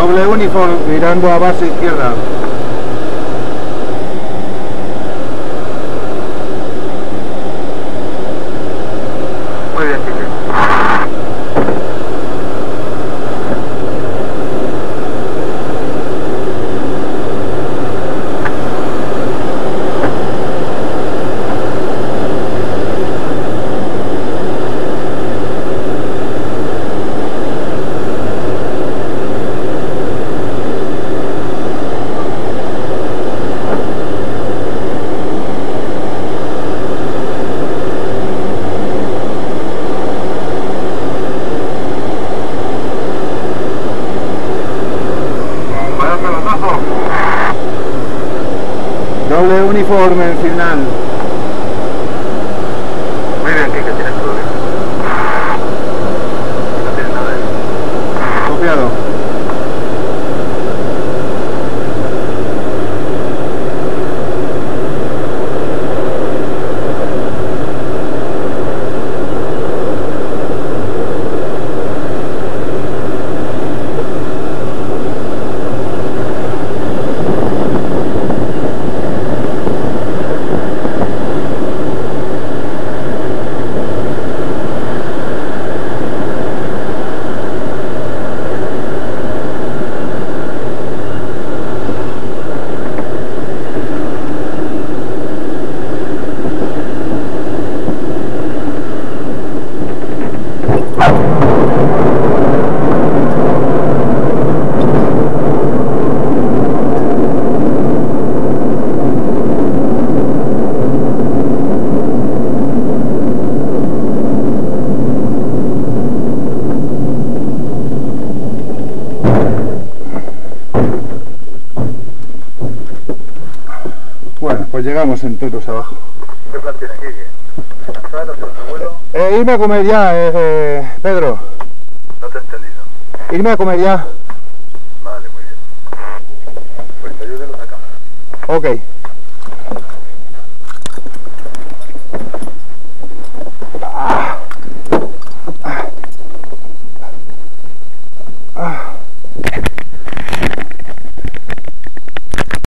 Doble uniforme mirando a base izquierda. Muy bien, Quique. Doble uniforme en final. Muy bien, Quique, tienes todo bien. No tienes nada de eso. Copiado. Bueno, pues llegamos enteros abajo. ¿Qué plan tienes, Quique? ¿Descansar, hacer otro vuelo? Irme a comer ya, Pedro. No te he entendido. Irme a comer ya. Vale, muy bien. Pues te ayude los a cámara. Ok. Ah.